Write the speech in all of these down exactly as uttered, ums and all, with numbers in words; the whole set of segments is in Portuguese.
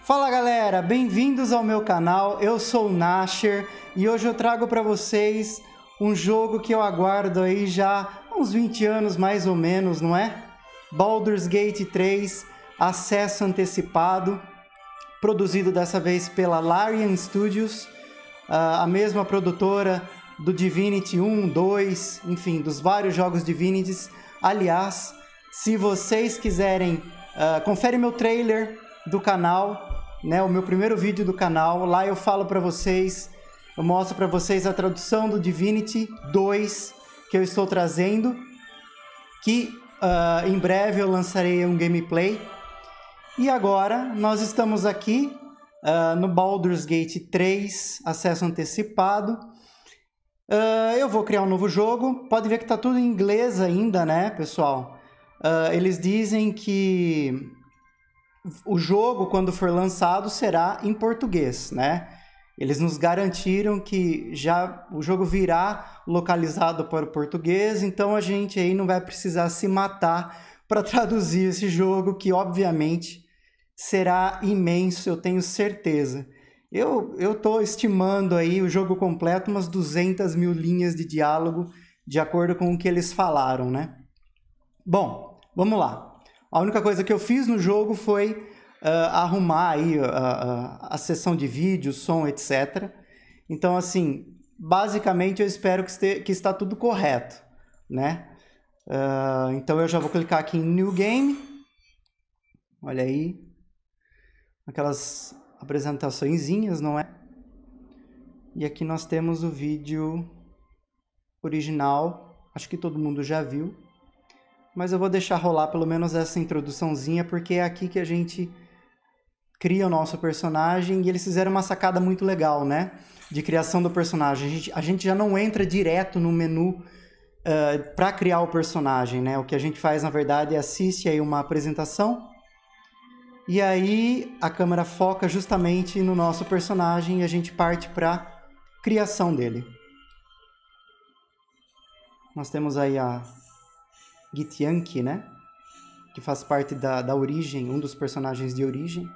Fala galera, bem-vindos ao meu canal, eu sou o Nasher e hoje eu trago para vocês um jogo que eu aguardo aí já há uns vinte anos mais ou menos, não é? Baldur's Gate três, acesso antecipado, produzido dessa vez pela Larian Studios, a mesma produtora do Divinity um, dois, enfim, dos vários jogos Divinities. Aliás, se vocês quiserem, uh, confere meu trailer do canal, né, o meu primeiro vídeo do canal. Lá eu falo para vocês, eu mostro para vocês a tradução do Divinity dois que eu estou trazendo, que uh, em breve eu lançarei um gameplay. E agora nós estamos aqui uh, no Baldur's Gate três, acesso antecipado. Uh, eu vou criar um novo jogo. Pode ver que está tudo em inglês ainda, né, pessoal? Uh, eles dizem que o jogo, quando for lançado, será em português, né? Eles nos garantiram que já o jogo virá localizado para o português, então a gente aí não vai precisar se matar para traduzir esse jogo, que obviamente será imenso, eu tenho certeza. Eu eu tô estimando aí o jogo completo umas duzentas mil linhas de diálogo, de acordo com o que eles falaram, né? Bom, vamos lá. A única coisa que eu fiz no jogo foi uh, arrumar aí a, a, a sessão de vídeo, som, etcétera. Então, assim, basicamente eu espero que, este, que está tudo correto, né? Uh, então eu já vou clicar aqui em New Game. Olha aí. Aquelas apresentaçõezinhas, não é? E aqui nós temos o vídeo original. Acho que todo mundo já viu. Mas eu vou deixar rolar pelo menos essa introduçãozinha, porque é aqui que a gente cria o nosso personagem, e eles fizeram uma sacada muito legal, né? De criação do personagem. A gente, a gente já não entra direto no menu uh, para criar o personagem, né? O que a gente faz, na verdade, é assiste aí uma apresentação, e aí a câmera foca justamente no nosso personagem e a gente parte para criação dele. Nós temos aí a Githyanki, né? Que faz parte da, da origem, um dos personagens de origem.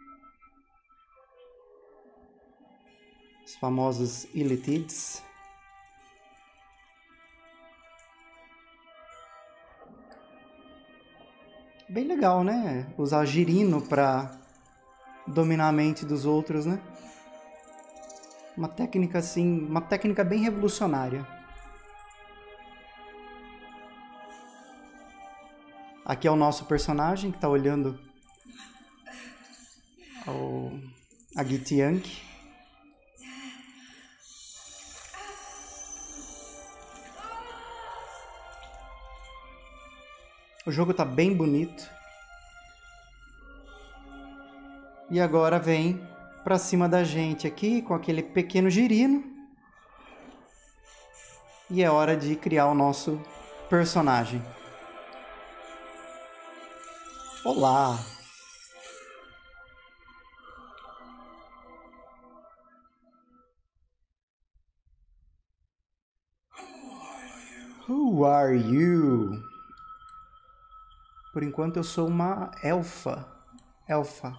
Os famosos Illithids. Bem legal, né? Usar girino para dominar a mente dos outros, né? Uma técnica assim, uma técnica bem revolucionária. Aqui é o nosso personagem que está olhando ao, a Githyanki. O jogo está bem bonito. E agora vem para cima da gente aqui com aquele pequeno girino. E é hora de criar o nosso personagem. Olá! Who are you? Por enquanto eu sou uma elfa. Elfa.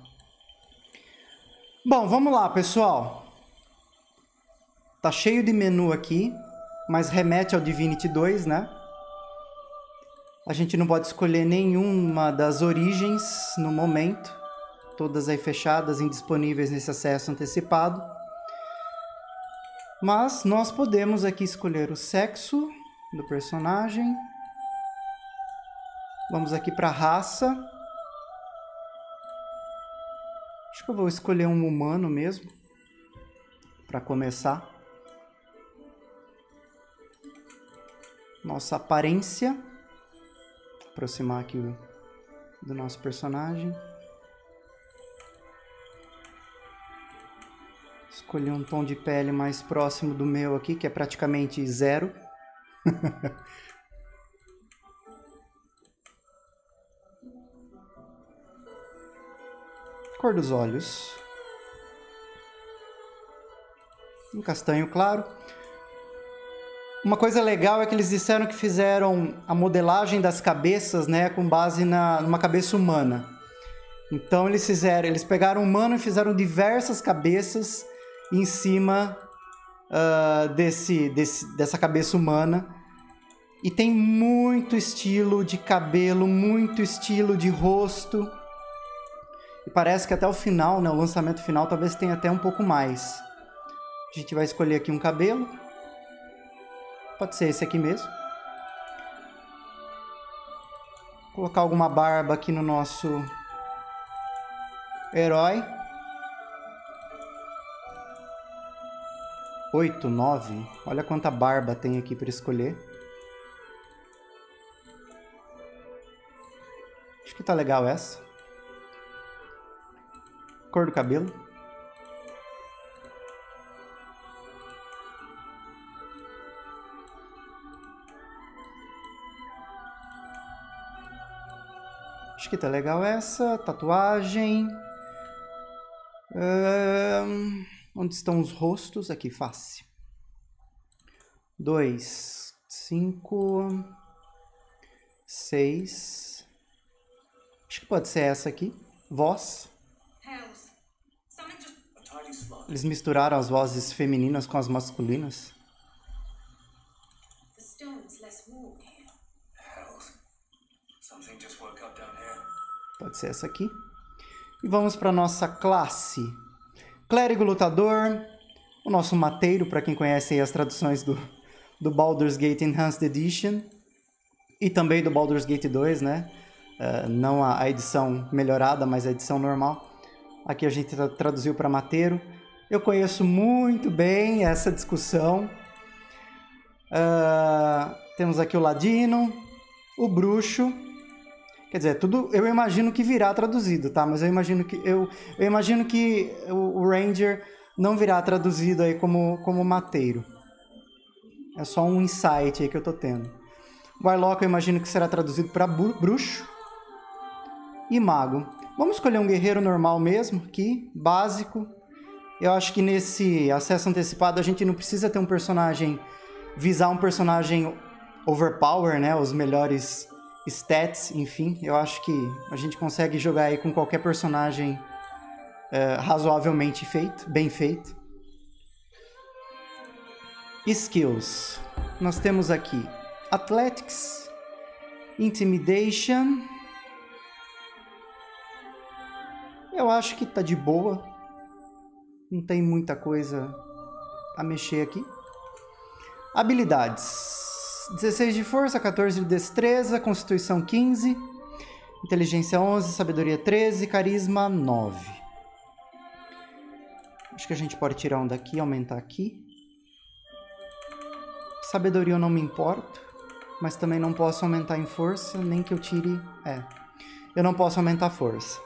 Bom, vamos lá, pessoal. Tá cheio de menu aqui, mas remete ao Divinity dois, né? A gente não pode escolher nenhuma das origens no momento. Todas aí fechadas, indisponíveis nesse acesso antecipado. Mas nós podemos aqui escolher o sexo do personagem. Vamos aqui para a raça. Acho que eu vou escolher um humano mesmo, para começar. Nossa aparência. Aproximar aqui o, do nosso personagem. Escolhi um tom de pele mais próximo do meu aqui, que é praticamente zero. Cor dos olhos. Um castanho claro. Uma coisa legal é que eles disseram que fizeram a modelagem das cabeças, né, com base na, numa cabeça humana. Então eles fizeram, eles pegaram um humano e fizeram diversas cabeças em cima uh, desse, desse, dessa cabeça humana. E tem muito estilo de cabelo, muito estilo de rosto. E parece que até o final, né, o lançamento final, talvez tenha até um pouco mais. A gente vai escolher aqui um cabelo. Pode ser esse aqui mesmo. Colocar alguma barba aqui no nosso herói. Oito, nove. Olha quanta barba tem aqui para escolher. Acho que tá legal essa. Cor do cabelo. Acho que tá legal essa. Tatuagem. Um, onde estão os rostos? Aqui, face. Dois, cinco, seis. Acho que pode ser essa aqui. Voz. Eles misturaram as vozes femininas com as masculinas. Pode ser essa aqui. E vamos para nossa classe. Clérigo lutador. O nosso mateiro, para quem conhece aí as traduções do, do Baldur's Gate Enhanced Edition. E também do Baldur's Gate dois, né? Uh, não a, a edição melhorada, mas a edição normal. Aqui a gente tra traduziu para mateiro. Eu conheço muito bem essa discussão. Uh, temos aqui o ladino, o bruxo. Quer dizer, tudo eu imagino que virá traduzido, tá? Mas eu imagino que eu, eu imagino que o, o ranger não virá traduzido aí como como mateiro. É só um insight aí que eu tô tendo. Warlock eu imagino que será traduzido para bruxo e mago. Vamos escolher um guerreiro normal mesmo, aqui, básico. Eu acho que nesse acesso antecipado a gente não precisa ter um personagem, visar um personagem overpower, né? Os melhores stats, enfim. Eu acho que a gente consegue jogar aí com qualquer personagem é, razoavelmente feito, bem feito. Skills. Nós temos aqui Athletics, Intimidation. Eu acho que tá de boa. Não tem muita coisa a mexer aqui. Habilidades. dezesseis de força, quatorze de destreza, constituição quinze, inteligência onze, sabedoria treze, carisma nove. Acho que a gente pode tirar um daqui e aumentar aqui. Sabedoria eu não me importo, mas também não posso aumentar em força, nem que eu tire... É, eu não posso aumentar força.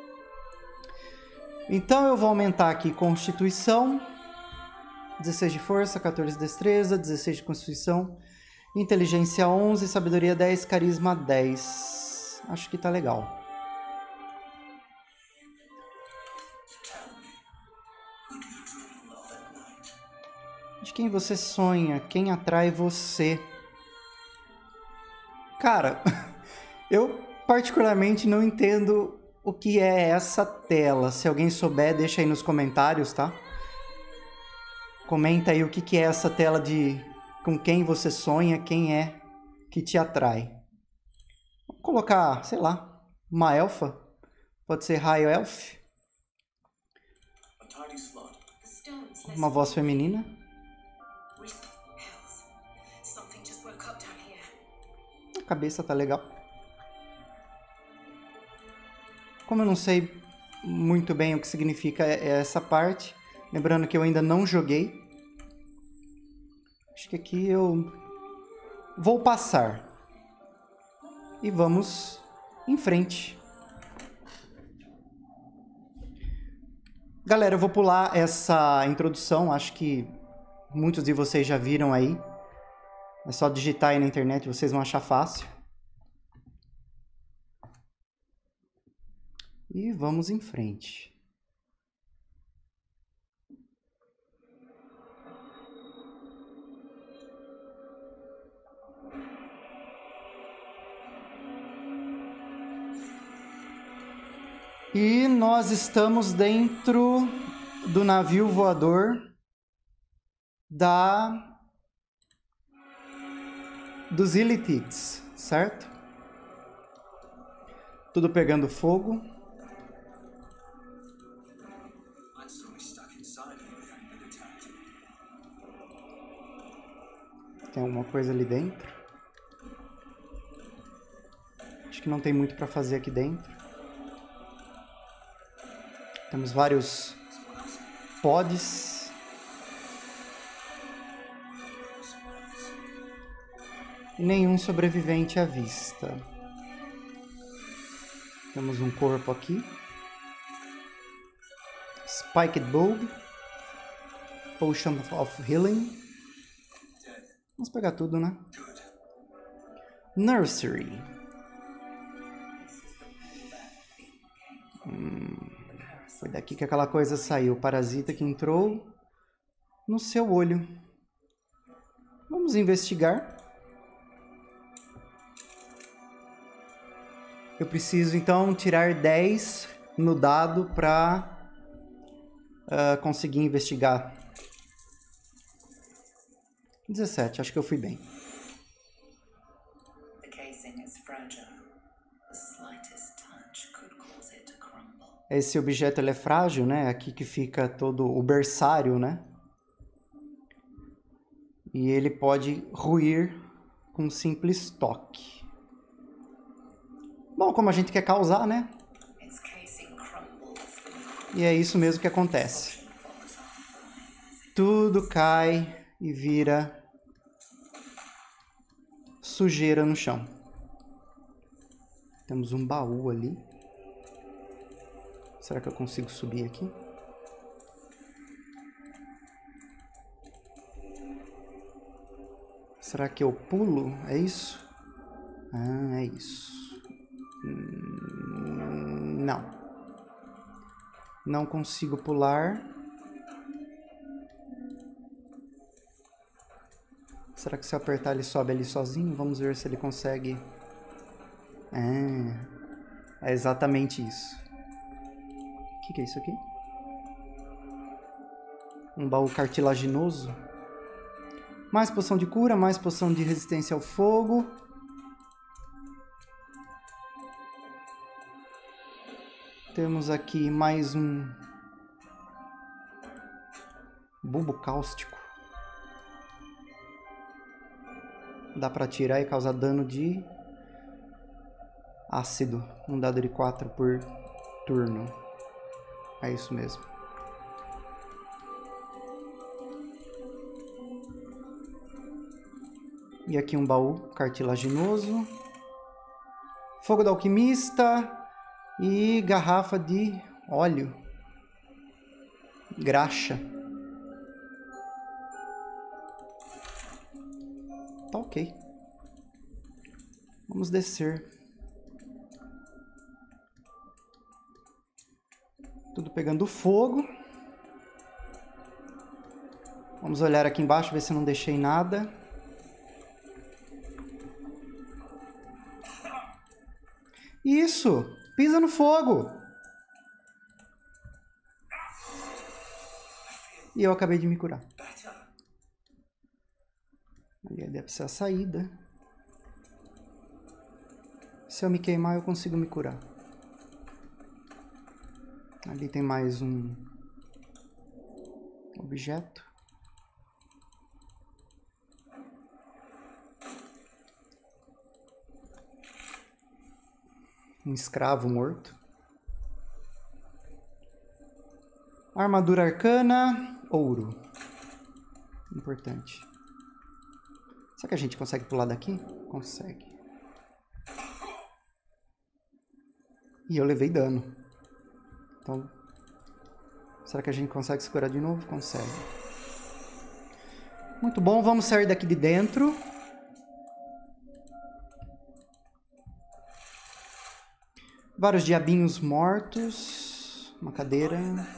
Então eu vou aumentar aqui constituição, dezesseis de força, quatorze de destreza, dezesseis de constituição, inteligência onze, sabedoria dez, carisma dez. Acho que tá legal. De quem você sonha? Quem atrai você? Cara, eu particularmente não entendo o que é essa tela. Se alguém souber, deixa aí nos comentários, tá? Comenta aí o que é essa tela de com quem você sonha, quem é que te atrai. Vou colocar, sei lá, uma elfa. Pode ser High Elf. Uma voz feminina. A cabeça tá legal. Como eu não sei muito bem o que significa essa parte, lembrando que eu ainda não joguei, acho que aqui eu vou passar. E vamos em frente. Galera, eu vou pular essa introdução, acho que muitos de vocês já viram aí. É só digitar aí na internet, vocês vão achar fácil. E vamos em frente. E nós estamos dentro do navio voador da dos Illithids, certo? Tudo pegando fogo. Tem alguma coisa ali dentro? Acho que não tem muito para fazer aqui dentro. Temos vários pods. E nenhum sobrevivente à vista. Temos um corpo aqui. Spiked Bulb. Potion of Healing. Vamos pegar tudo, né? Nursery. Hum, foi daqui que aquela coisa saiu. O parasita que entrou no seu olho. Vamos investigar. Eu preciso, então, tirar dez no dado para uh, conseguir investigar. dezessete, acho que eu fui bem. Esse objeto ele é frágil, né? Aqui que fica todo o berçário, né? E ele pode ruir com um simples toque. Bom, como a gente quer causar, né? E é isso mesmo que acontece. Tudo cai e vira sujeira no chão. Temos um baú ali. Será que eu consigo subir aqui? Será que eu pulo? É isso? Ah, é isso. Hum, não. Não consigo pular. Será que se eu apertar ele sobe ali sozinho? Vamos ver se ele consegue. É, é exatamente isso. O que, que é isso aqui? Um baú cartilaginoso. Mais poção de cura, mais poção de resistência ao fogo. Temos aqui mais um bulbo cáustico. Dá para tirar e causar dano de ácido. Um dado de quatro por turno. É isso mesmo. E aqui um baú cartilaginoso. Fogo da alquimista. E garrafa de óleo. Graxa. Tá ok. Vamos descer. Tudo pegando fogo. Vamos olhar aqui embaixo, ver se eu não deixei nada. Isso! Pisa no fogo! E eu acabei de me curar. Ali deve ser a saída. Se eu me queimar, eu consigo me curar. Ali tem mais um objeto. Um escravo morto. Armadura arcana, ouro. Importante. Será que a gente consegue pular daqui? Consegue. E eu levei dano. Então, será que a gente consegue se curar de novo? Consegue. Muito bom, vamos sair daqui de dentro. Vários diabinhos mortos. Uma cadeira.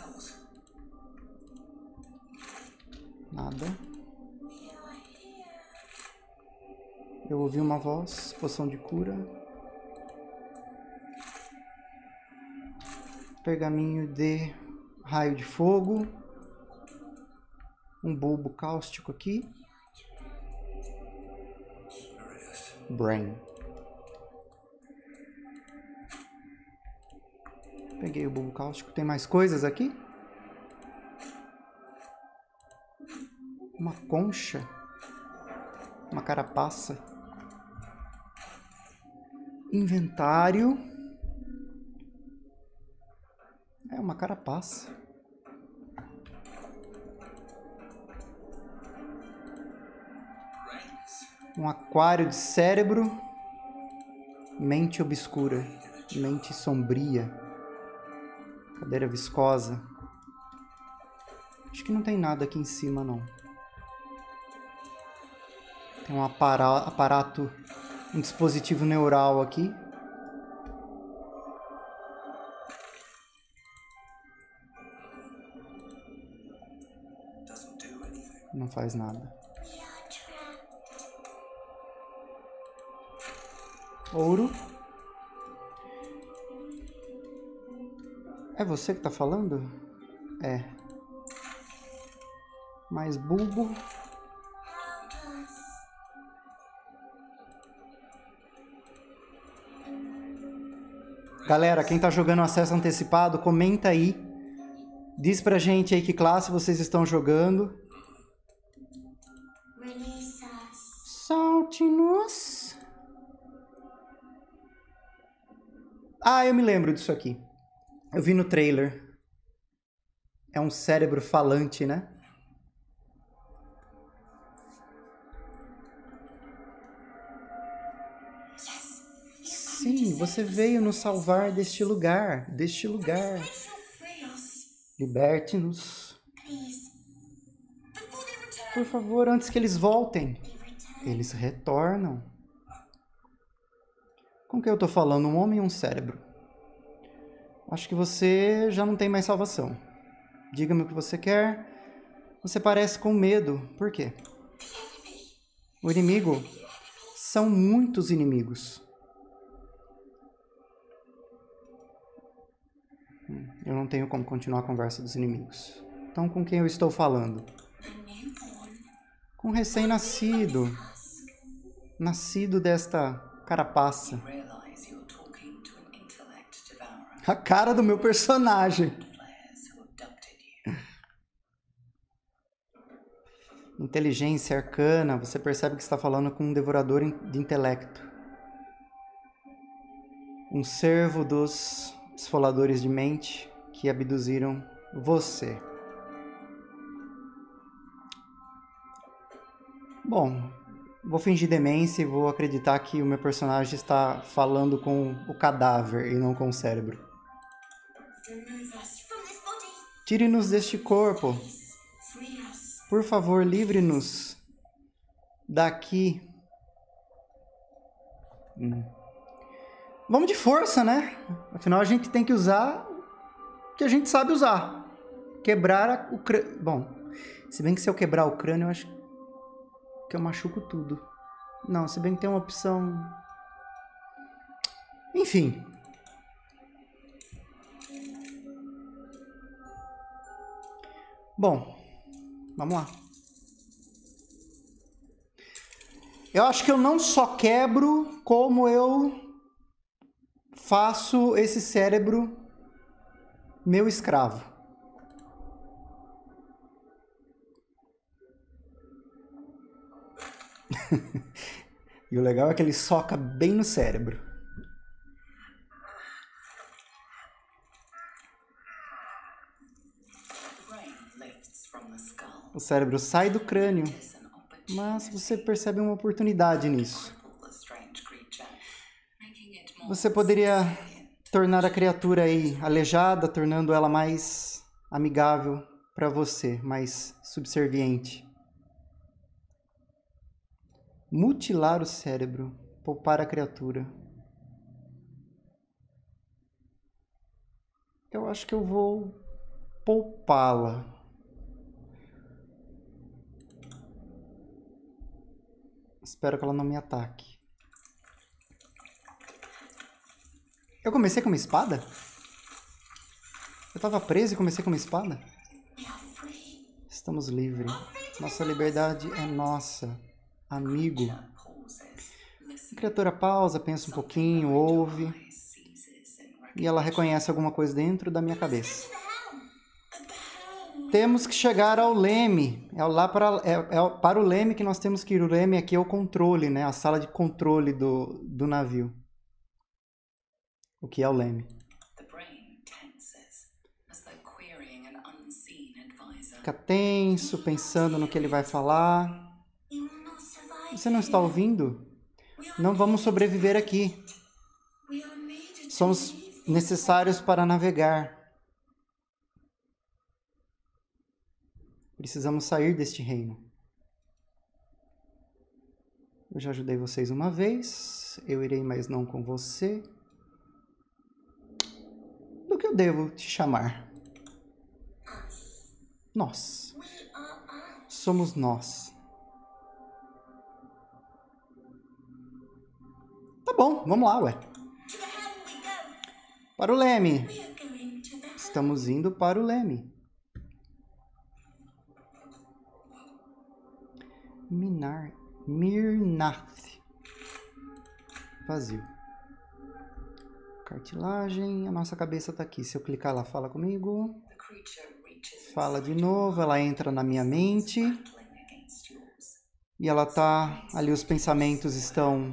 Nada. Eu ouvi uma voz. Poção de cura. Pergaminho de raio de fogo. Um bulbo cáustico aqui. Brain. Peguei o bulbo cáustico. Tem mais coisas aqui? Uma concha. Uma carapaça. Inventário. É uma carapaça. Um aquário de cérebro. Mente obscura. Mente sombria. Cadeira viscosa. Acho que não tem nada aqui em cima, não. Tem um aparato, um dispositivo neural aqui. Não faz nada. Ouro. É você que tá falando? É. Mais bulbo. Galera, quem tá jogando acesso antecipado, comenta aí. Diz pra gente aí que classe vocês estão jogando. Solte-nos. Ah, eu me lembro disso aqui. Eu vi no trailer. É um cérebro falante, né? Sim, você veio nos salvar deste lugar, deste lugar. Liberte-nos. Por favor, antes que eles voltem. Eles retornam. Com que eu tô falando? Um homem e um cérebro. Acho que você já não tem mais salvação. Diga-me o que você quer. Você parece com medo. Por quê? O inimigo? São muitos inimigos. Eu não tenho como continuar a conversa dos inimigos. Então, com quem eu estou falando? Com um recém-nascido. Nascido desta carapaça. A cara do meu personagem. Inteligência arcana. Você percebe que está falando com um devorador de intelecto. Um servo dos esfoladores de mente que abduziram você. Bom, vou fingir demência e vou acreditar que o meu personagem está falando com o cadáver e não com o cérebro. Tire-nos deste corpo. Por favor, livre-nos daqui. Hum. Vamos de força, né? Afinal, a gente tem que usar o que a gente sabe usar. Quebrar o crânio. Bom, se bem que se eu quebrar o crânio, eu acho que eu machuco tudo. Não, se bem que tem uma opção... Enfim. Bom, vamos lá. Eu acho que eu não só quebro, como eu faço esse cérebro meu escravo. E o legal é que ele soca bem no cérebro. O cérebro sai do crânio, mas você percebe uma oportunidade nisso. Você poderia tornar a criatura aí aleijada, tornando ela mais amigável para você, mais subserviente. Mutilar o cérebro, poupar a criatura. Eu acho que eu vou poupá-la. Espero que ela não me ataque. Eu comecei com uma espada? tava preso e comecei com uma espada? Estamos livres. Nossa liberdade é nossa. Amigo. A criatura pausa, pensa um pouquinho, ouve. E ela reconhece alguma coisa dentro da minha cabeça. Temos que chegar ao leme. É, lá para, é, é para o leme que nós temos que ir. O leme aqui é o controle, né? A sala de controle do, do navio. O que é o leme? Fica tenso, pensando no que ele vai falar. Você não está ouvindo? Não vamos sobreviver aqui. Somos necessários para navegar. Precisamos sair deste reino. Eu já ajudei vocês uma vez. Eu irei, mas não com você. Do que eu devo te chamar? Nós. Somos nós. Tá bom, vamos lá, ué. Para o leme. Estamos indo para o leme. Minar, Mirnath. Vazio. Cartilagem. A nossa cabeça está aqui. Se eu clicar, ela fala comigo. Fala de novo. Ela entra na minha mente. E ela tá ali. Os pensamentos estão.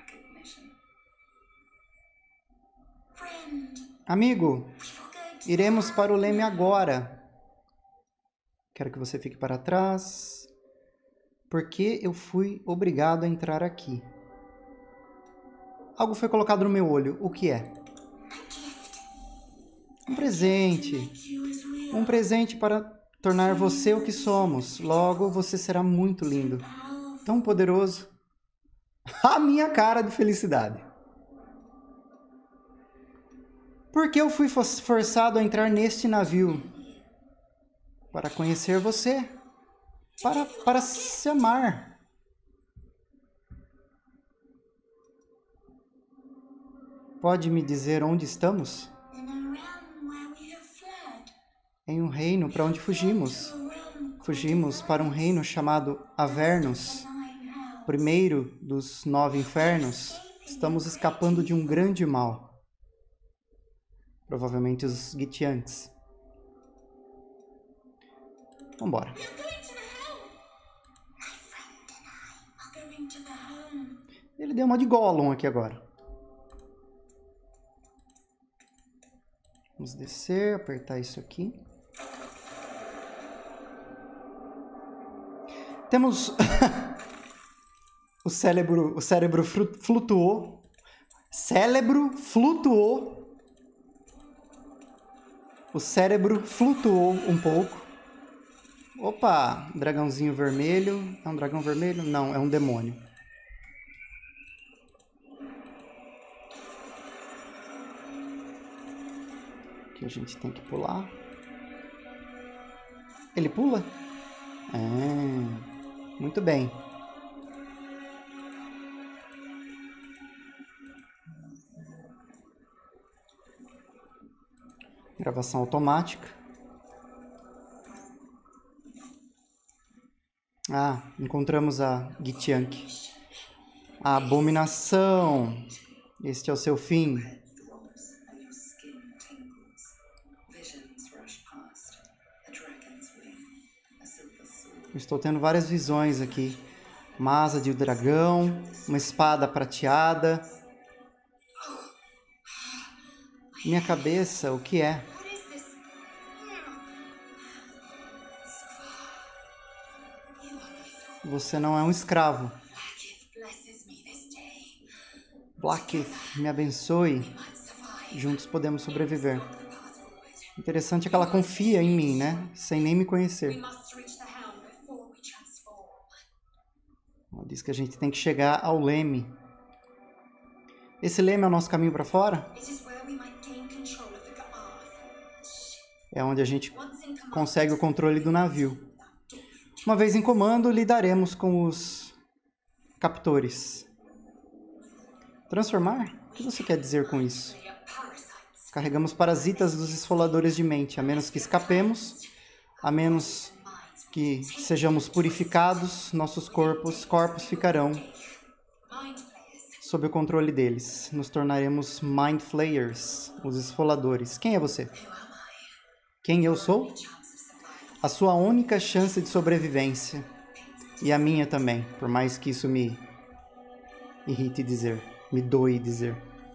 Amigo, iremos para o leme agora. Quero que você fique para trás. Porque eu fui obrigado a entrar aqui. Algo foi colocado no meu olho. O que é? Um presente. Um presente para tornar você o que somos. Logo, você será muito lindo. Tão poderoso. A minha cara de felicidade. Por que eu fui forçado a entrar neste navio? Para conhecer você. Para, para se amar. Pode me dizer onde estamos? Em um reino para onde fugimos. Fugimos para um reino chamado Avernus, primeiro dos nove infernos. Estamos escapando de um grande mal. Provavelmente os Gitiantes. Vambora. Ele deu uma de Gollum aqui agora. Vamos descer, apertar isso aqui. Temos o cérebro, o cérebro flutuou. Cérebro flutuou. O cérebro flutuou um pouco. Opa, dragãozinho vermelho. É um dragão vermelho? Não, é um demônio. Aqui a gente tem que pular. Ele pula? É, muito bem. Gravação automática. Ah, encontramos a Gitiank. A abominação. Este é o seu fim. Eu estou tendo várias visões aqui. Uma asa de dragão, uma espada prateada. Minha cabeça, o que é? Você não é um escravo. Blackith, me abençoe. Juntos podemos sobreviver. Interessante é que ela confia em mim, né? Sem nem me conhecer. Ela diz que a gente tem que chegar ao leme. Esse leme é o nosso caminho para fora? É onde a gente consegue o controle do navio. Uma vez em comando, lidaremos com os captores. Transformar? O que você quer dizer com isso? Carregamos parasitas dos esfoladores de mente, a menos que escapemos, a menos que sejamos purificados, nossos corpos, corpos ficarão sob o controle deles. Nos tornaremos Mind Flayers, os esfoladores. Quem é você? Quem eu sou? A sua única chance de sobrevivência. E a minha também, por mais que isso me irrite dizer, me doe dizer.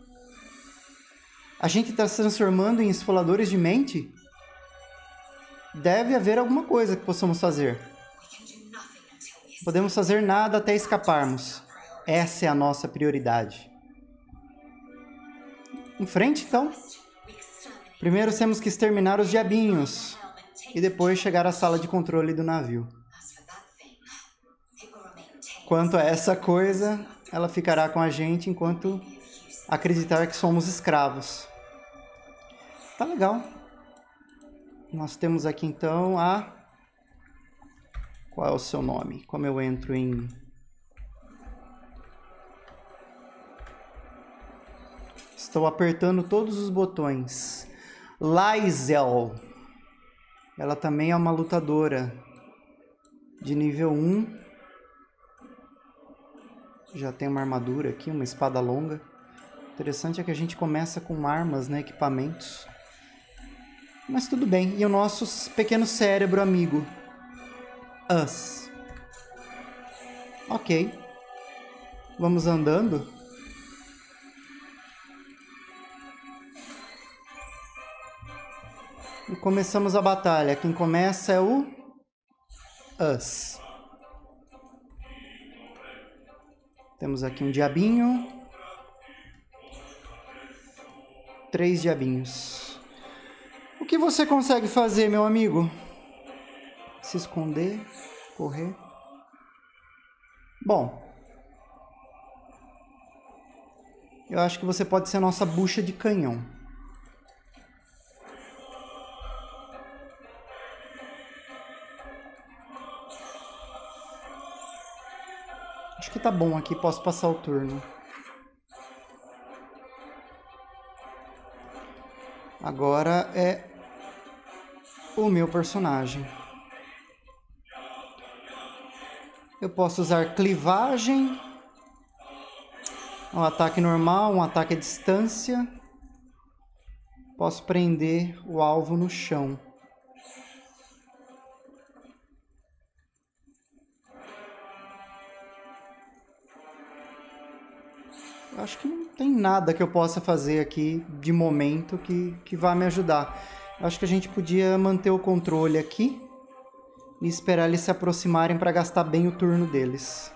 A gente está se transformando em esfoladores de mente? Deve haver alguma coisa que possamos fazer. Podemos fazer nada até escaparmos. Essa é a nossa prioridade. Em frente, então. Primeiro temos que exterminar os diabinhos e depois chegar à sala de controle do navio. Quanto a essa coisa, ela ficará com a gente enquanto acreditar que somos escravos. Tá legal. Nós temos aqui então a... Qual é o seu nome? Como eu entro em... Estou apertando todos os botões. Lae'zel. Ela também é uma lutadora de nível um. Já tem uma armadura aqui, uma espada longa. Interessante é que a gente começa com armas, né, equipamentos. Mas tudo bem. E o nosso pequeno cérebro amigo? Us. Ok. Vamos andando. E começamos a batalha. Quem começa é o Us. Temos aqui um diabinho. Três diabinhos. O que você consegue fazer, meu amigo? Se esconder, correr. Bom. Eu acho que você pode ser a nossa bucha de canhão. Acho que tá bom aqui, posso passar o turno. Agora é o meu personagem. Eu posso usar clivagem, um ataque normal, um ataque à distância. Posso prender o alvo no chão. Acho que não tem nada que eu possa fazer aqui de momento que, que vá me ajudar. Acho que a gente podia manter o controle aqui e esperar eles se aproximarem para gastar bem o turno deles.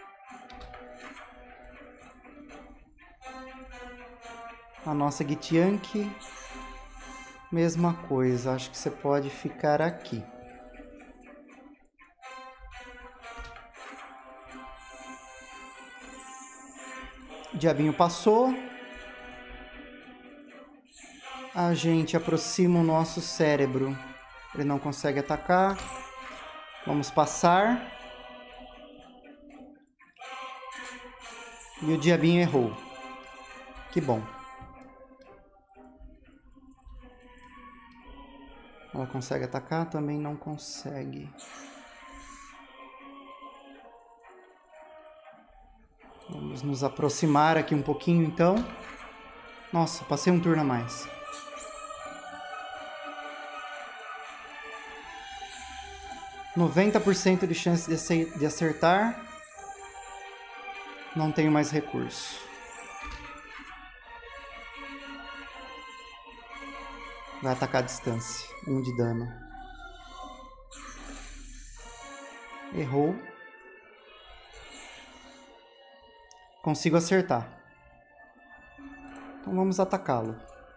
A nossa Githyanki, mesma coisa. Acho que você pode ficar aqui. O diabinho passou. A gente aproxima o nosso cérebro. Ele não consegue atacar. Vamos passar. E o diabinho errou. Que bom. Ela consegue atacar? Também não consegue. Vamos nos aproximar aqui um pouquinho, então. Nossa, passei um turno a mais. noventa por cento de chance de acertar. Não tenho mais recurso. Vai atacar a distância. Um de dano. Errou. Consigo acertar. Então vamos atacá-lo.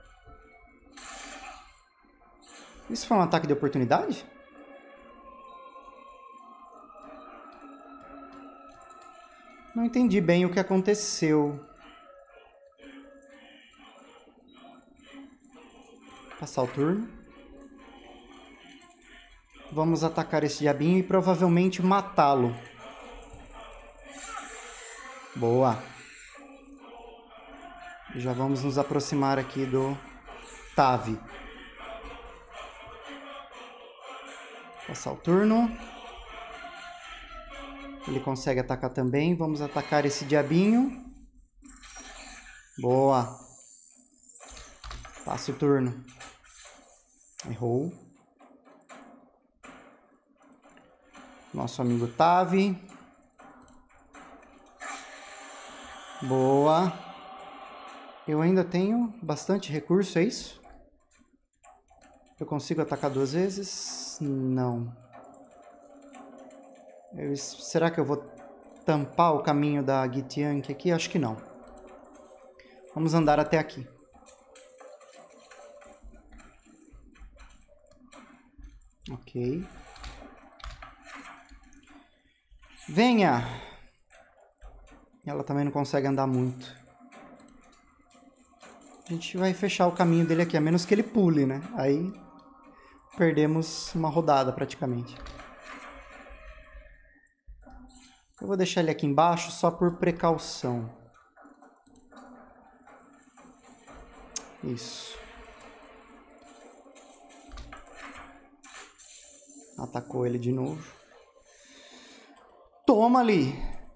Isso foi um ataque de oportunidade? Não entendi bem o que aconteceu. Passar o turno. Vamos atacar esse diabinho e provavelmente matá-lo. Boa. Já vamos nos aproximar aqui do Tavi. Passar o turno. Ele consegue atacar também. Vamos atacar esse diabinho. Boa. Passa o turno. Errou. Nosso amigo Tavi. Boa. Eu ainda tenho bastante recurso, é isso? Eu consigo atacar duas vezes? Não. Eu, será que eu vou tampar o caminho da Githyank aqui? Acho que não. Vamos andar até aqui. Ok. Venha! Ela também não consegue andar muito. A gente vai fechar o caminho dele aqui, a menos que ele pule, né? Aí perdemos uma rodada praticamente. Eu vou deixar ele aqui embaixo só por precaução. Isso. Atacou ele de novo. Toma ali!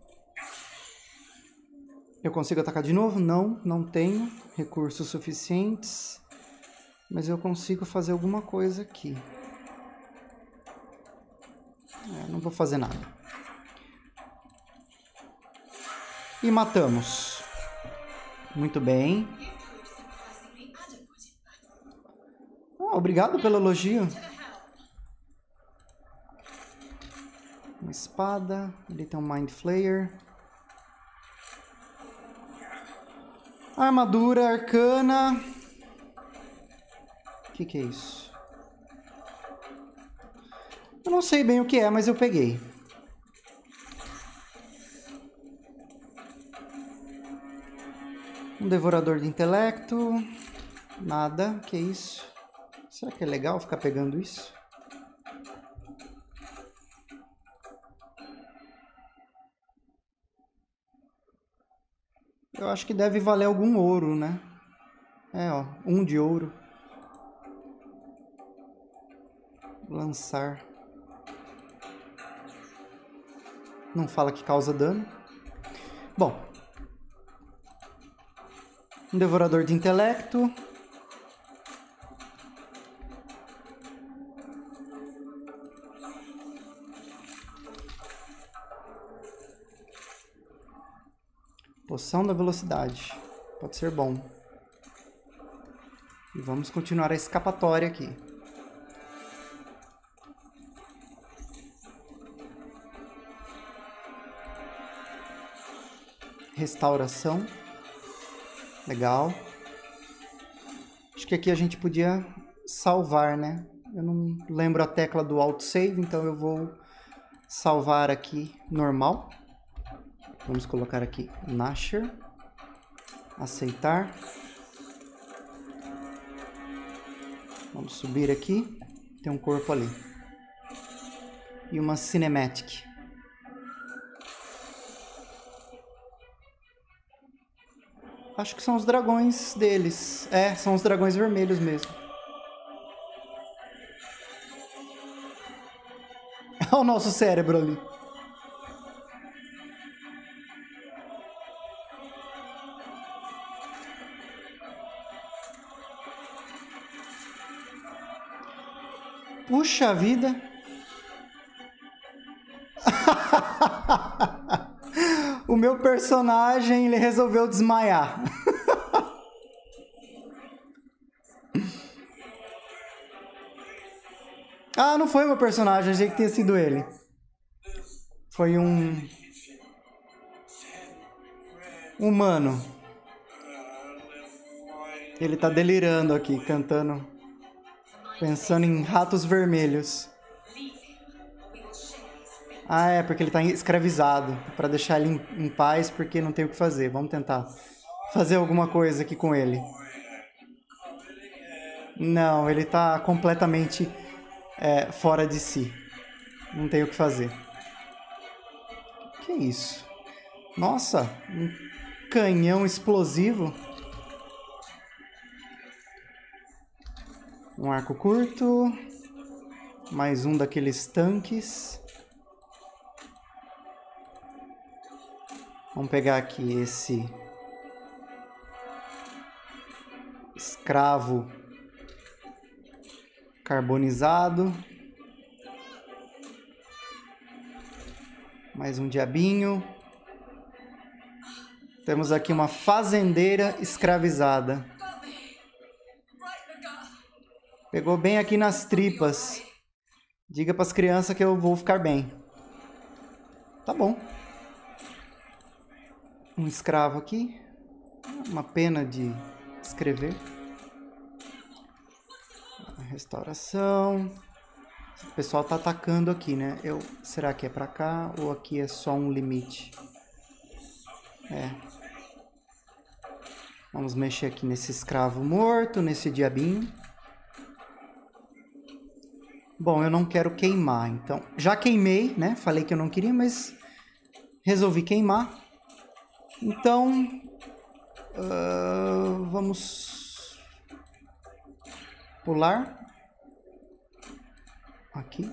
Eu consigo atacar de novo? Não, não tenho recursos suficientes. Mas eu consigo fazer alguma coisa aqui. É, não vou fazer nada. E matamos. Muito bem. Ah, obrigado pelo elogio. Uma espada. Ele tem um Mind Flayer. Armadura arcana. O que, que é isso? Eu não sei bem o que é, mas eu peguei. Um devorador de intelecto. Nada. O que é isso? Será que é legal ficar pegando isso? Eu acho que deve valer algum ouro, né? É, ó. Um de ouro. Lançar. Não fala que causa dano. Bom. Um devorador de intelecto. Poção da velocidade. Pode ser bom. E vamos continuar a escapatória aqui. Restauração. Legal. Acho que aqui a gente podia salvar, né? Eu não lembro a tecla do autosave, então eu vou salvar aqui normal. Vamos colocar aqui Nashor. Aceitar. Vamos subir aqui. Tem um corpo ali. E uma cinematic. Acho que são os dragões deles. É, são os dragões vermelhos mesmo. Olha o nosso cérebro ali. Puxa vida. O meu personagem, ele resolveu desmaiar. Ah, não foi o meu personagem, achei que tinha sido ele. Foi um... humano. Ele tá delirando aqui, cantando... pensando em ratos vermelhos. Ah, é, porque ele tá escravizado. Pra deixar ele em, em paz, porque não tem o que fazer. Vamos tentar fazer alguma coisa aqui com ele. Não, ele tá completamente é, fora de si. Não tem o que fazer. Que isso? Nossa, um canhão explosivo. Um arco curto. Mais um daqueles tanques. Vamos pegar aqui esse escravo carbonizado. Mais um diabinho. Temos aqui uma fazendeira escravizada. Pegou bem aqui nas tripas. Diga para as crianças que eu vou ficar bem. Tá bom. Um escravo aqui. Uma pena de escrever. Restauração. O pessoal tá atacando aqui, né? Eu, será que é para cá ou aqui é só um limite? É. Vamos mexer aqui nesse escravo morto, nesse diabinho. Bom, eu não quero queimar, então... Já queimei, né? Falei que eu não queria, mas... resolvi queimar. Então... Uh, vamos... pular. Aqui.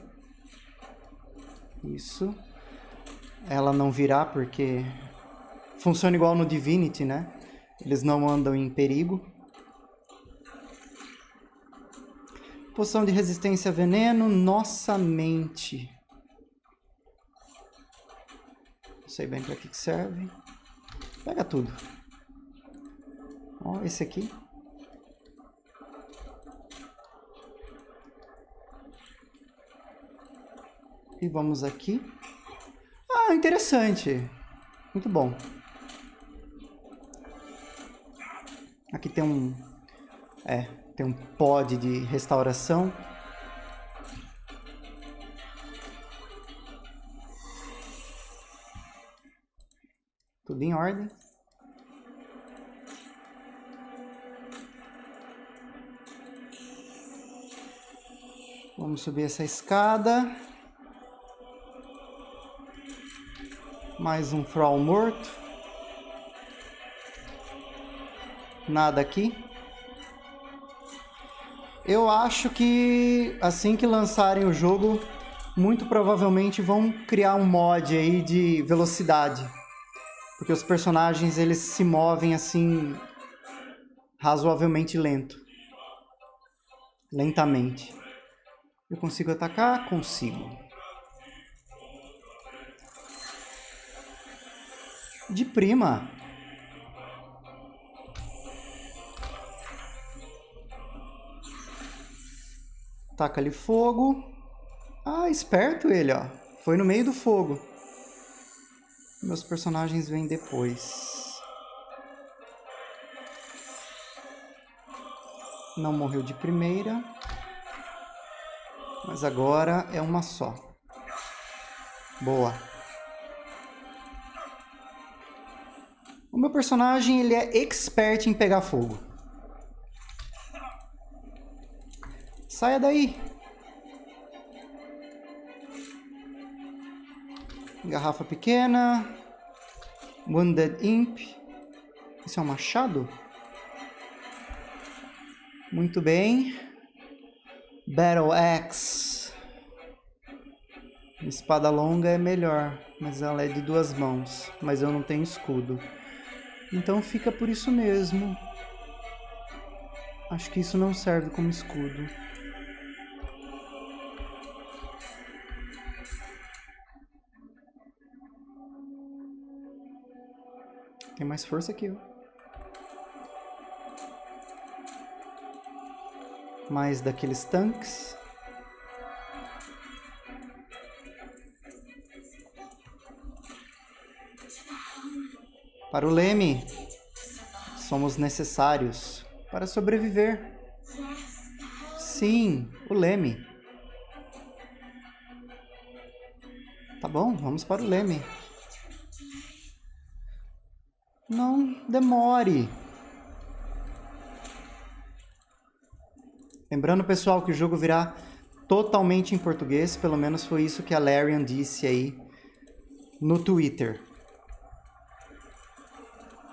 Isso. Ela não virá porque... funciona igual no Divinity, né? Eles não andam em perigo. Poção de resistência a veneno, nossa mente. Não sei bem para que serve. Pega tudo. Ó, esse aqui. E vamos aqui. Ah, interessante. Muito bom. Aqui tem um... É... Tem um pod de restauração. Tudo em ordem. Vamos subir essa escada. Mais um Thrall morto. Nada aqui. Eu acho que assim que lançarem o jogo, muito provavelmente vão criar um mod aí de velocidade. Porque os personagens, eles se movem assim, razoavelmente lento. Lentamente. Eu consigo atacar? Consigo. De prima. Taca ali fogo. Ah, esperto ele, ó. Foi no meio do fogo. Meus personagens vêm depois. Não morreu de primeira. Mas agora é uma só. Boa. O meu personagem, ele é expert em pegar fogo. Saia daí. Garrafa pequena. Wounded Imp. Isso é um machado? Muito bem. Battle Axe. Espada longa é melhor, mas ela é de duas mãos. Mas eu não tenho escudo. Então fica por isso mesmo. Acho que isso não serve como escudo. Tem mais força aqui, ó. Mais daqueles tanques. Para o Leme, somos necessários para sobreviver. Sim, o Leme. Tá bom, vamos para o Leme. Não demore. Lembrando, pessoal, que o jogo virá totalmente em português. Pelo menos foi isso que a Larian disse aí no Twitter.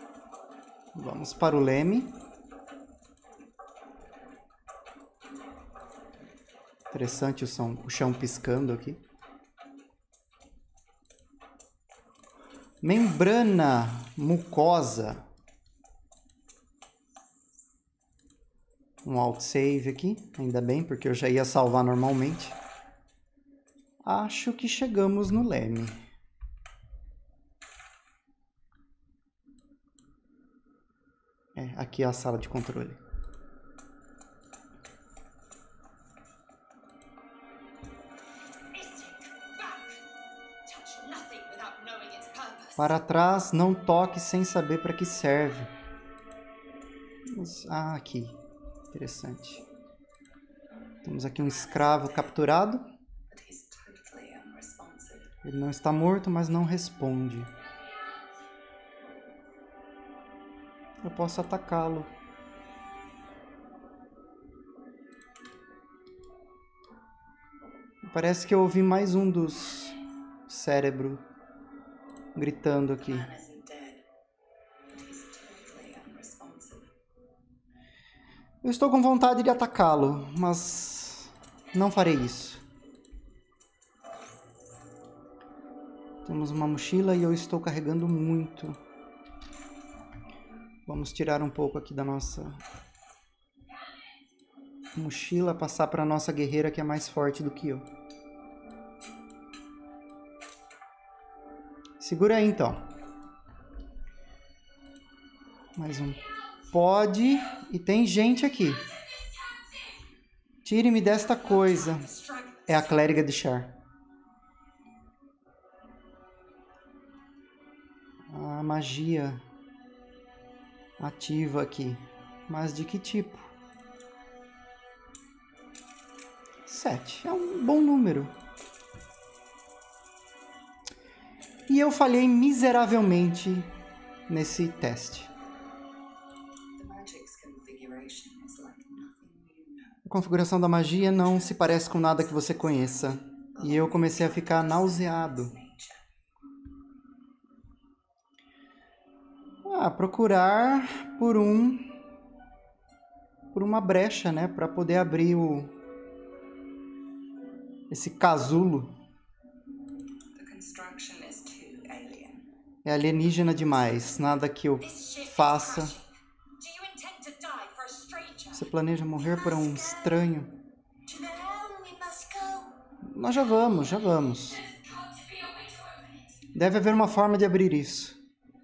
Vamos para o Leme. Interessante o som, o chão piscando aqui. Membrana mucosa. Um autosave aqui, ainda bem, porque eu já ia salvar normalmente. Acho que chegamos no leme. É, aqui é a sala de controle. Para trás, não toque sem saber para que serve. Ah, aqui. Interessante. Temos aqui um escravo capturado. Ele não está morto, mas não responde. Eu posso atacá-lo. Parece que eu ouvi mais um dos cérebro gritando aqui. Eu estou com vontade de atacá-lo, mas não farei isso. Temos uma mochila e eu estou carregando muito. Vamos tirar um pouco aqui da nossa mochila, passar para a nossa guerreira que é mais forte do que eu. Segura aí então. Mais um. Pode. E tem gente aqui. Tire-me desta coisa. É a clériga de Char. A magia ativa aqui. Mas de que tipo? Sete. É um bom número. E eu falhei miseravelmente nesse teste. A configuração da magia não se parece com nada que você conheça. E eu comecei a ficar nauseado. Ah, procurar por um... por uma brecha, né? Para poder abrir o... esse casulo. É alienígena demais. Nada que eu faça. Você planeja morrer por um estranho? Nós já vamos, já vamos. Deve haver uma forma de abrir isso.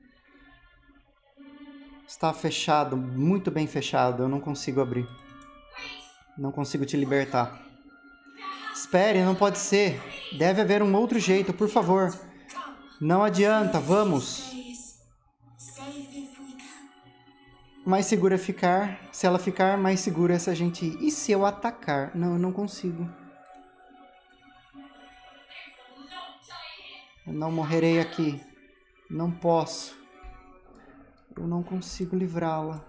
Está fechado, muito bem fechado. Eu não consigo abrir. Não consigo te libertar. Espere, não pode ser. Deve haver um outro jeito, por favor. Não adianta, vamos. Mais seguro é ficar. Se ela ficar, mais seguro é se a gente ir. E se eu atacar? Não, eu não consigo. Eu não morrerei aqui. Não posso. Eu não consigo livrá-la.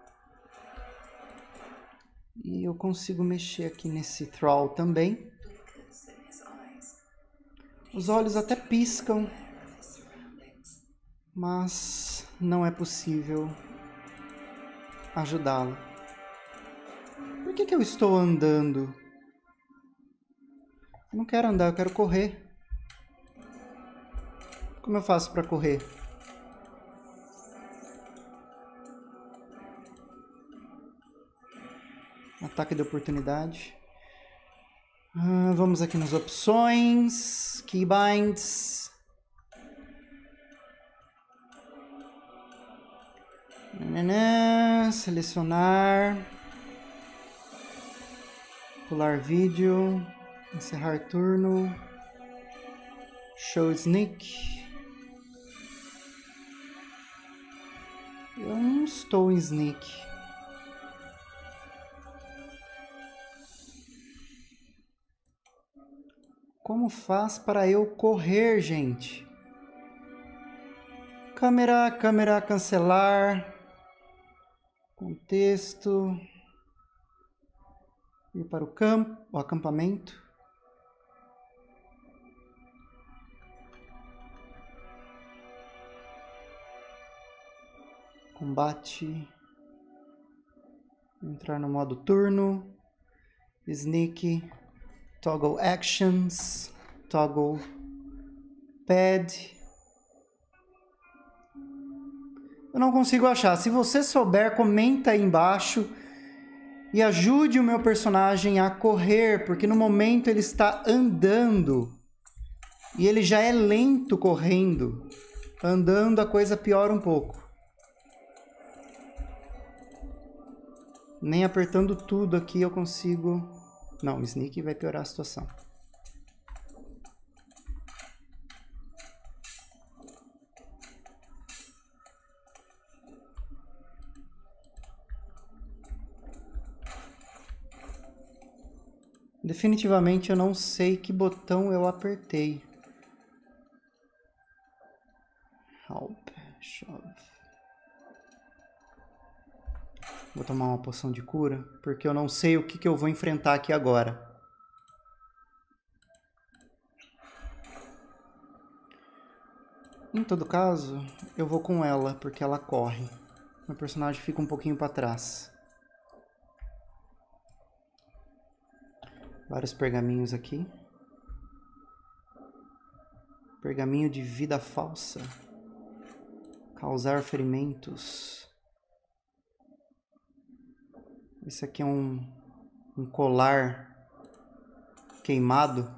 E eu consigo mexer aqui nesse Thrall também. Os olhos até piscam. Mas não é possível ajudá-la. Por que que eu estou andando? Eu não quero andar, eu quero correr. Como eu faço para correr? Ataque de oportunidade. Ah, vamos aqui nas opções. Keybinds. Nananã, selecionar. Pular vídeo. Encerrar turno. Show sneak. Eu não estou em sneak. Como faz para eu correr, gente? Câmera, câmera, cancelar. Contexto. Ir para o campo, o acampamento. Combate. Entrar no modo turno. Sneak. Toggle Actions. Toggle Pad. Eu não consigo achar. Se você souber, comenta aí embaixo e ajude o meu personagem a correr, porque no momento ele está andando e ele já é lento correndo. Andando a coisa piora um pouco. Nem apertando tudo aqui eu consigo... Não, o Sneak vai piorar a situação. Definitivamente eu não sei que botão eu apertei. Help, shove. Vou tomar uma poção de cura, porque eu não sei o que, que eu vou enfrentar aqui agora. Em todo caso, eu vou com ela, porque ela corre. Meu personagem fica um pouquinho para trás. Vários pergaminhos aqui. Pergaminho de vida falsa. Causar ferimentos. Esse aqui é um, um colar queimado.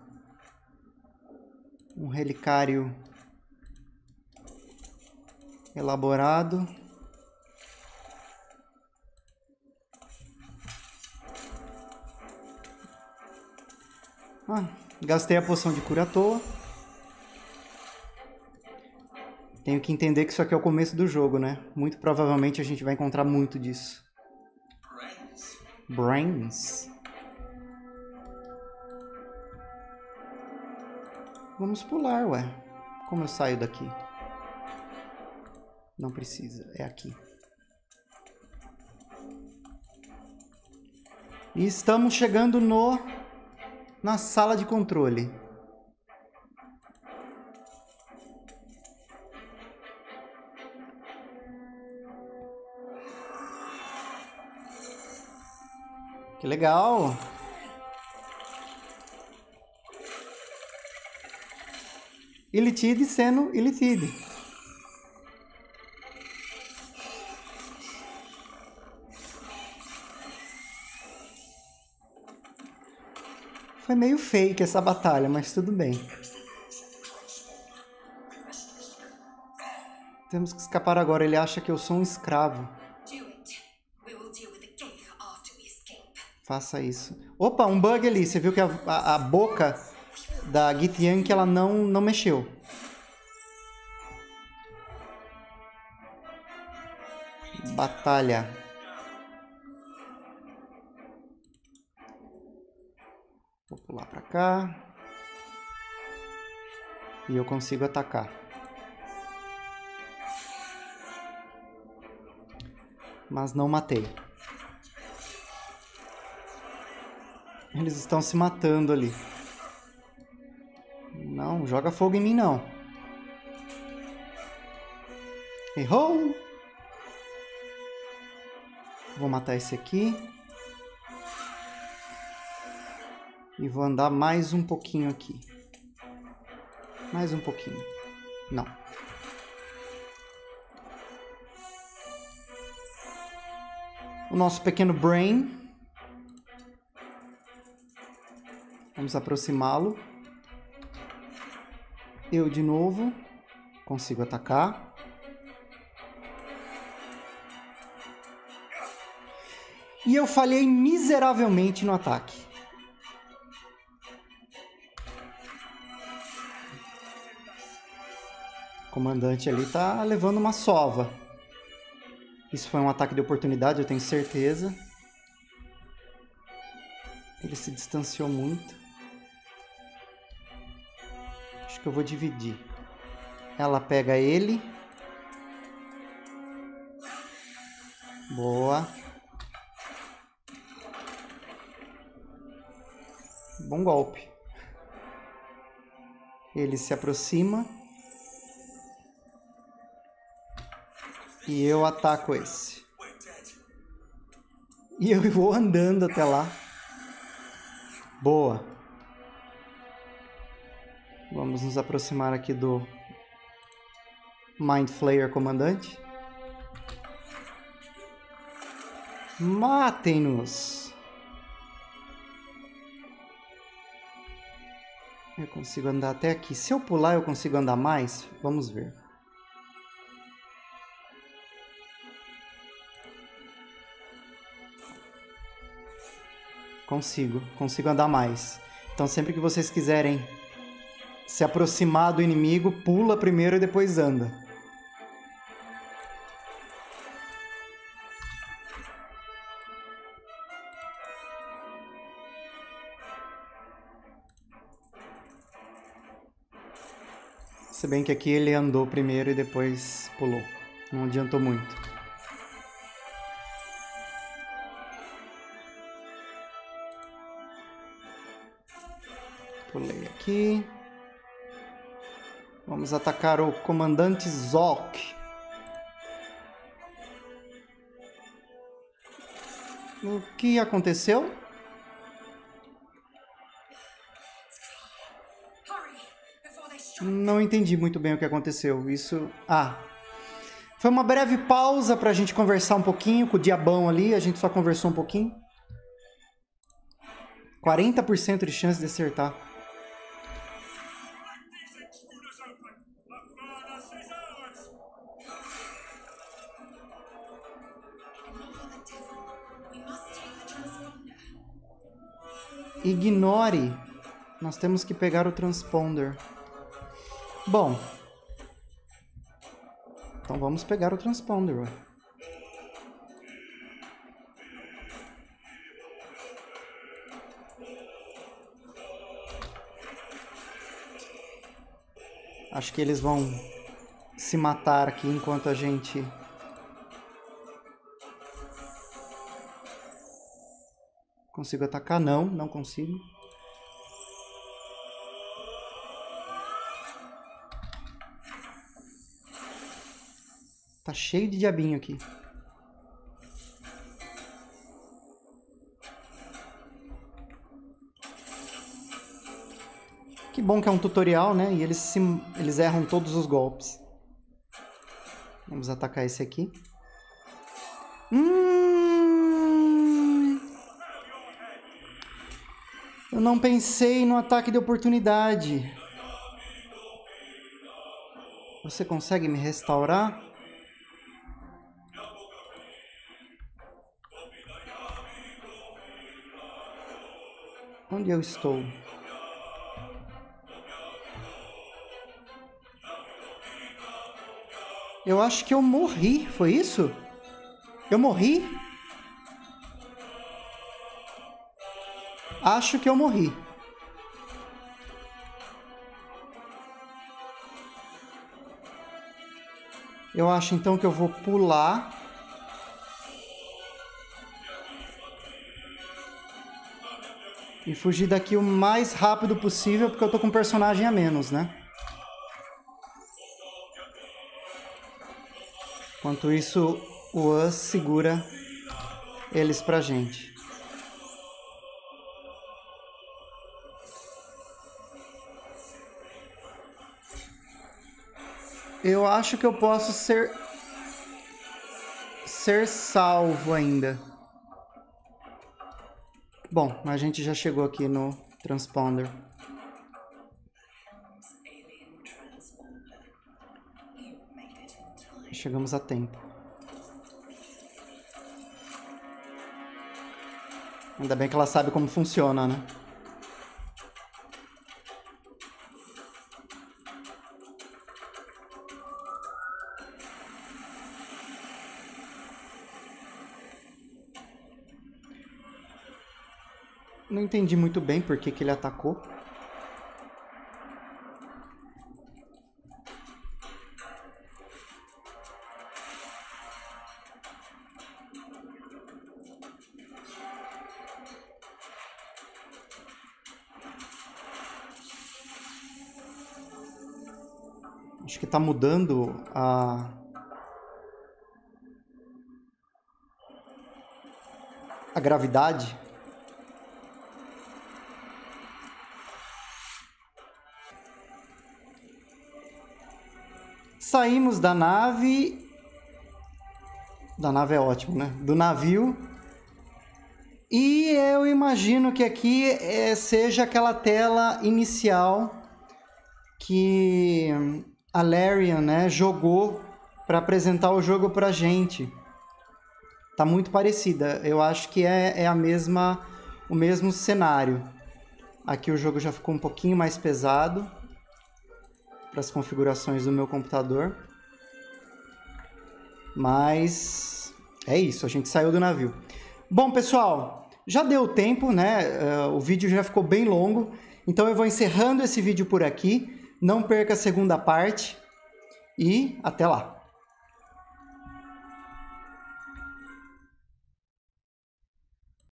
Um relicário elaborado. Ah, gastei a poção de cura à toa. Tenho que entender que isso aqui é o começo do jogo, né? Muito provavelmente a gente vai encontrar muito disso. Brains. Vamos pular, ué. Como eu saio daqui? Não precisa, é aqui. E estamos chegando no... na sala de controle. Que legal! Illithid sendo Illithid. Foi meio fake essa batalha, mas tudo bem. Temos que escapar agora. Ele acha que eu sou um escravo. Faça isso. Opa, um bug ali. Você viu que a, a, a boca da Githyank, ela não, não mexeu. Batalha. Vou pular pra cá. E eu consigo atacar. Mas não matei. Eles estão se matando ali. Não, joga fogo em mim não. Errou! Vou matar esse aqui. E vou andar mais um pouquinho aqui. Mais um pouquinho. Não. O nosso pequeno Brain. Vamos aproximá-lo. Eu de novo. Consigo atacar. E eu falhei miseravelmente no ataque. O comandante ali tá levando uma sova. Isso foi um ataque de oportunidade, eu tenho certeza. Ele se distanciou muito. Acho que eu vou dividir. Ela pega ele. Boa. Bom golpe. Ele se aproxima. E eu ataco esse. E eu vou andando até lá. Boa. Vamos nos aproximar aqui do Mind Flayer comandante. Matem-nos! Eu consigo andar até aqui. Se eu pular, eu consigo andar mais? Vamos ver. Consigo. Consigo andar mais. Então, sempre que vocês quiserem se aproximar do inimigo, pula primeiro e depois anda. Se bem que aqui ele andou primeiro e depois pulou. Não adiantou muito. Pulei aqui. Vamos atacar o comandante Zolk. O que aconteceu? Não entendi muito bem o que aconteceu. Isso... Ah. Foi uma breve pausa para a gente conversar um pouquinho com o diabão ali. A gente só conversou um pouquinho. quarenta por cento de chance de acertar. Ignore. Nós temos que pegar o transponder. Bom, então vamos pegar o transponder. Ué. Acho que eles vão se matar aqui enquanto a gente... Consigo atacar? Não, não consigo. Tá cheio de diabinho aqui. Que bom que é um tutorial, né? E eles, se, eles erram todos os golpes. Vamos atacar esse aqui. Hum... Eu não pensei no ataque de oportunidade. Você consegue me restaurar? Onde eu estou? Eu acho que eu morri, foi isso? Eu morri? Acho que eu morri. Eu acho então que eu vou pular. E fugir daqui o mais rápido possível, porque eu tô com um personagem a menos, né? Enquanto isso, o Us segura eles pra gente. Eu acho que eu posso ser... ser salvo ainda. Bom, a gente já chegou aqui no transponder. Chegamos a tempo. Ainda bem que ela sabe como funciona, né? Não entendi muito bem por que que ele atacou. Acho que tá mudando a... a gravidade. saímos da nave... Da nave é ótimo, né? Do navio. E eu imagino que aqui é, seja aquela tela inicial que a Larian, né, jogou para apresentar o jogo pra gente. Tá muito parecida. Eu acho que é, é a mesma, o mesmo cenário. Aqui o jogo já ficou um pouquinho mais pesado para as configurações do meu computador. Mas é isso, a gente saiu do navio. Bom, pessoal, já deu tempo, né? Uh, o vídeo já ficou bem longo. Então eu vou encerrando esse vídeo por aqui. Não perca a segunda parte. E até lá!